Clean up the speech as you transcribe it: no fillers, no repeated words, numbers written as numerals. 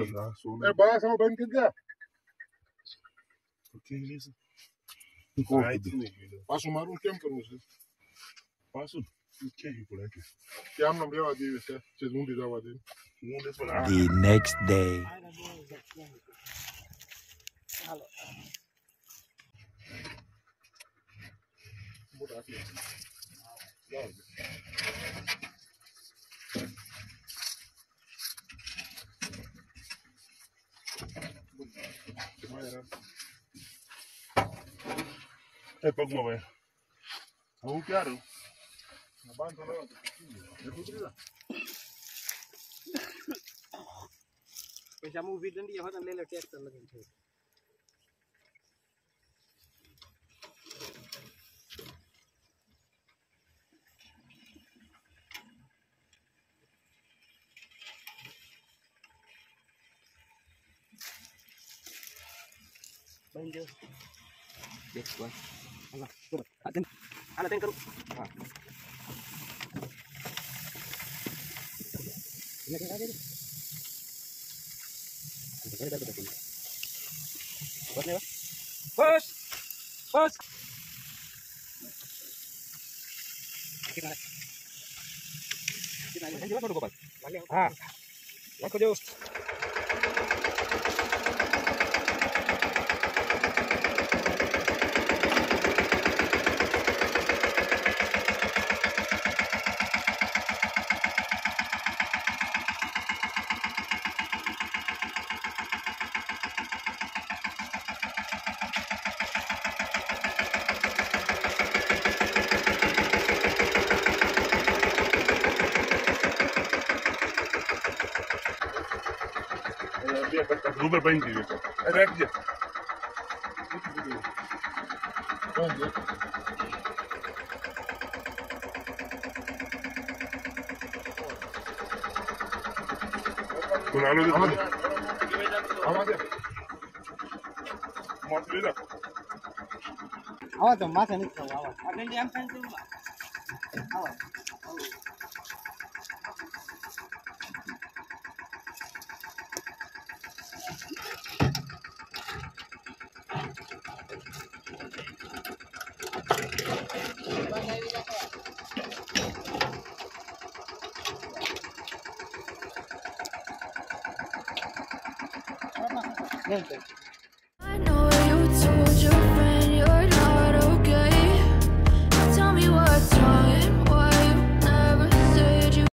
Bala sama ban kerja. Oke, lisa. Passo marun kem करूँ से? Passo. Okay, por aqui. क्या हम number वादी वैसे? चेज़ूं दिखा वादी. The next day. É pouco não é. Não quero. Na banca não. É tudo isso. पैसा मूवी दंडी यहाँ तक ले ले टैक्स कर लगे थे बंजो देख वन अल्लाह तेन करो हाँ लगे लगे Push! Push! Ah, what could you use? Super bem disso. É reto. Com a luz de आवाज तो माथा नहीं था आवाज अगले दिन हम फैंस हुआ आवाज नहीं